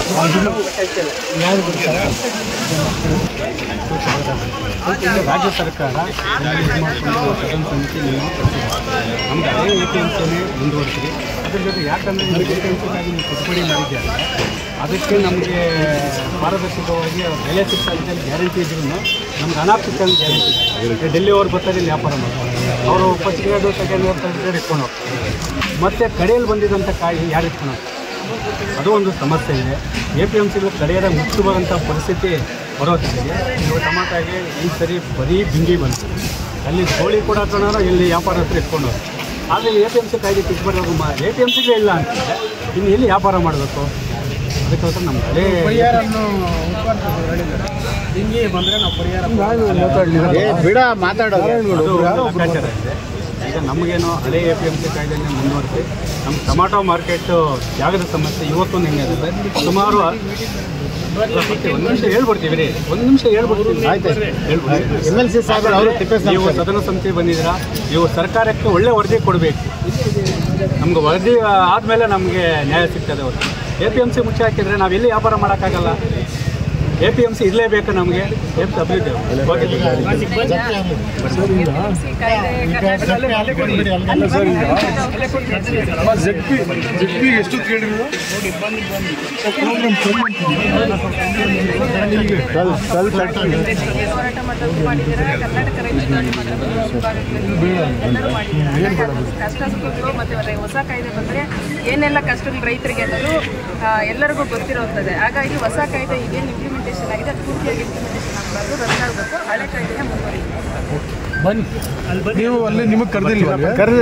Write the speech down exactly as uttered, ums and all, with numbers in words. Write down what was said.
ರಾಜ್ಯ ಸರ್ಕಾರ ಇದು ಮಾಡಿಕೊಂಡು ಸದನ ಸಮಿತಿ ನೀವು ನಮ್ಗೆ ಅದೇ ಎ ಪಿ ಎಮ್ ಸಿನೇ ಮುಂದುವರಿಸಿರಿ. ಅದ್ರ ಜೊತೆ ಯಾಕಂದರೆ ನೀವು ಎ ಪಿ ಎಮ್ ಸಿಗಾಗಿ ನೀವು ತಿದ್ದುಪಡಿ ಮಾಡಿದ್ದೀರ, ಅದಕ್ಕೆ ನಮಗೆ ಪಾರದರ್ಶಕವಾಗಿ ಬೆಲೆ ಸಿಗ್ತಾ ಇದ್ದಲ್ಲಿ ಗ್ಯಾರಂಟಿ ಇದ್ರೂ ನಮ್ಗೆ ಹಣ ಸಿಗ್ತಂತ ಗ್ಯಾರಂಟಿ. ಡೆಲ್ಲಿ ಅವ್ರು ಬರ್ತಾರೆ ಇಲ್ಲಿ ವ್ಯಾಪಾರ ಮಾಡ್ತಾರೆ, ಅವರು first grade second grade third grade ಇಟ್ಕೊಂಡು ಹೋಗ್ತಾರೆ. ಮತ್ತು ಕಡೆಯಲ್ಲಿ ಬಂದಿದ್ದಂಥ ಕಾಯಿ ಯಾರು ಇಟ್ಕೊಂಡು ಹೋಗ್ತಾರೆ? ಅದು ಒಂದು ಸಮಸ್ಯೆ ಇದೆ. ಎ ಪಿ ಎಮ್ ಸಿಗಳು ಕಡೆಯರ ಮುಚ್ಚುವಂಥ ಪರಿಸ್ಥಿತಿ ಬರೋತ್ತಿಗೆ ನೀವು ಟಮಾಟಾಗೆ ಈ ಸರಿ ಬರೀ ಬಿಂಗಿ ಬಂತು. ಅಲ್ಲಿ ಕೋಳಿ ಕೂಡ ಹಾಕೋಣ, ಇಲ್ಲಿ ವ್ಯಾಪಾರ ಹತ್ರ ಇಟ್ಕೊಂಡು ಹೋಗ್ತಾರೆ. ಆದರೆ ಎ ಪಿ ಎಮ್ ಸಿ ಕಾಯ್ದೆ ತಿದ್ದುಪಡಿ ಮಾ ಎ ಪಿ ಎಮ್ ಸಿಗೆ ಇಲ್ಲ ಅಂತಂದರೆ ಇನ್ನು ಎಲ್ಲಿ ವ್ಯಾಪಾರ ಮಾಡಬೇಕು? ಅದಕ್ಕೋಸ್ಕರ ನಮ್ಮ ಹಳೇ ಹಿಂಗೆ ಬಂದರೆ ನಾವು ಪರಿಹಾರ ಬಿಡ ಮಾತಾಡೋದು ಲೆಕ್ಕಾಚಾರ ಇದೆ. ಈಗ ನಮಗೇನು ಹಳೆ ಎ ಪಿ ಎಮ್ ಸಿ ಕಾಯ್ದೆನೇ ಮುಂದುವರಿಸಿ ನಮ್ಮ ಟೊಮಾಟೊ ಮಾರ್ಕೆಟು ಜಾಗದ ಸಮಸ್ಯೆ ಇವತ್ತೊಂದು ಹೆಂಗೆ ಅಂದರೆ ಸುಮಾರು ಒಂದು ನಿಮಿಷ ಹೇಳ್ಬಿಡ್ತೀವಿ ರೀ ಒಂದು ನಿಮಿಷ ಹೇಳ್ಬಿಡ್ತೀವಿ ಆಯ್ತು ಹೇಳ್ಬಿಡ್ತೀವಿ. ಎಮ್ ಎಲ್ ಸಿ ಸಾಹೇಬರು ಅವರು ನೀವು ಸದನ ಸಮಿತಿ ಬಂದಿದ್ದೀರಾ, ನೀವು ಸರ್ಕಾರಕ್ಕೆ ಒಳ್ಳೆ ವರದಿ ಕೊಡಬೇಕು. ನಮ್ಗೆ ವರದಿ ಆದಮೇಲೆ ನಮಗೆ ನ್ಯಾಯ ಸಿಗ್ತದೆ. ಅವರು ಎ ಪಿ ಎಮ್ ಸಿ ಮುಚ್ಚಿ ಹಾಕಿದರೆ ನಾವು ಎಲ್ಲಿ ವ್ಯಾಪಾರ ಮಾಡೋಕ್ಕಾಗಲ್ಲ. ಎ ಪಿ ಎಮ್ ಸಿ ಇರಲೇಬೇಕು ನಮಗೆ. ಎಮ್ ಸಿ ಅಭಿವೃದ್ಧಿ ಎಷ್ಟು ಕೇಳಿದ್ರು ಹೋರಾಟ ಮಾಡೋದು ಮಾಡಿದ್ದೀರಾ. ಕರ್ನಾಟಕ ರೈತ ಕಷ್ಟ ಸುಖಗಳು ಮತ್ತು ಹೊಸ ಕಾಯ್ದೆ ಬಂದರೆ ಏನೆಲ್ಲ ಕಷ್ಟಗಳು ರೈತರಿಗೆ ಅನ್ನೋದು ಎಲ್ಲರಿಗೂ ಗೊತ್ತಿರುತ್ತದೆ. ಹಾಗಾಗಿ ಹೊಸ ಕಾಯ್ದೆ ಈಗೇನು ಇಂಪ್ಲಿಮೆಂಟೇಷನ್ ಆಗಿದೆ ಅದು ಪೂರ್ತಿಯಾಗಿ ಇಂಪ್ಲಿಮೆಂಟೇಷನ್ ಆಗಬಾರ್ದು, ರದ್ದಾಗಬೇಕು. ಹಳೆ ಕಾಯ್ದೆನೇ ಮುಂದುವರಿಬೇಕು. ಬನ್ನಿ ನೀವು ಅಲ್ಲಿ ನಿಮಗೆ ಕರೆದಿಲ್ಲ.